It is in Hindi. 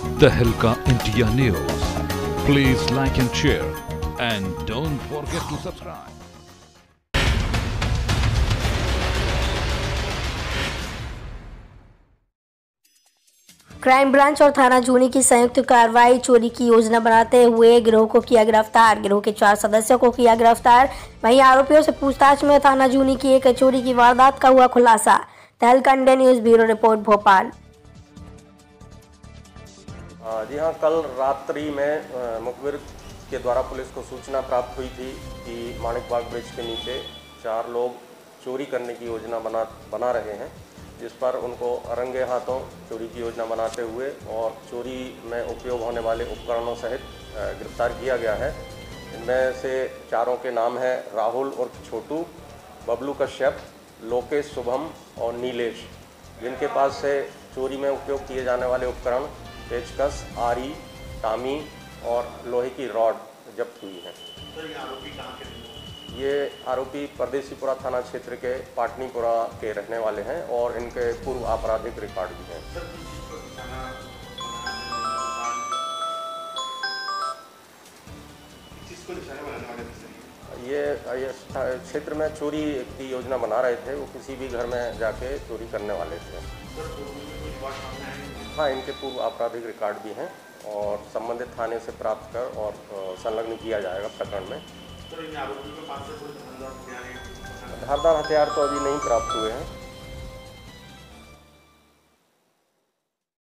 तहलका India news. Please like and share and don't forget to subscribe. Crime branch और थाना जूनी की संयुक्त कार्रवाई। चोरी की योजना बनाते हुए गिरोह को किया गिरफ्तार। गिरोह के 4 सदस्यों को किया गिरफ्तार। वहीं आरोपियों से पूछताछ में थाना जूनी की एक चोरी की वारदात का हुआ खुलासा। Tehelka India news bureau report Bhopal. जी हाँ, कल रात्रि में मुखबिर के द्वारा पुलिस को सूचना प्राप्त हुई थी कि माणिक बाग ब्रिज के नीचे 4 लोग चोरी करने की योजना बना रहे हैं, जिस पर उनको रंगे हाथों चोरी की योजना बनाते हुए और चोरी में उपयोग होने वाले उपकरणों सहित गिरफ्तार किया गया है। इनमें से 4 के नाम हैं राहुल उर्फ छोटू, बबलू कश्यप, लोकेश शुभम और नीलेश, जिनके पास से चोरी में उपयोग किए जाने वाले उपकरण पेचकस, आरी, टामी और लोहे की रॉड जब्त हुई हैं। सर, ये आरोपी कहाँ के हैं? ये आरोपी परदेसीपुरा थाना क्षेत्र के पाटनीपुरा के रहने वाले हैं और इनके पूर्व आपराधिक रिकॉर्ड भी हैं। सर, किस को निशाना बनाने वाले थे? ये क्षेत्र में चोरी की योजना बना रहे थे। वो किसी भी घर में जाके चोरी करने वाले थे। हाँ, इनके पूर्व आपराधिक रिकॉर्ड भी हैं और संबंधित थाने से प्राप्त कर और संलग्न किया जाएगा प्रकरण में। सर, इन आरोपियों के पास से कोई धारदार हथियार तो अभी नहीं प्राप्त हुए हैं।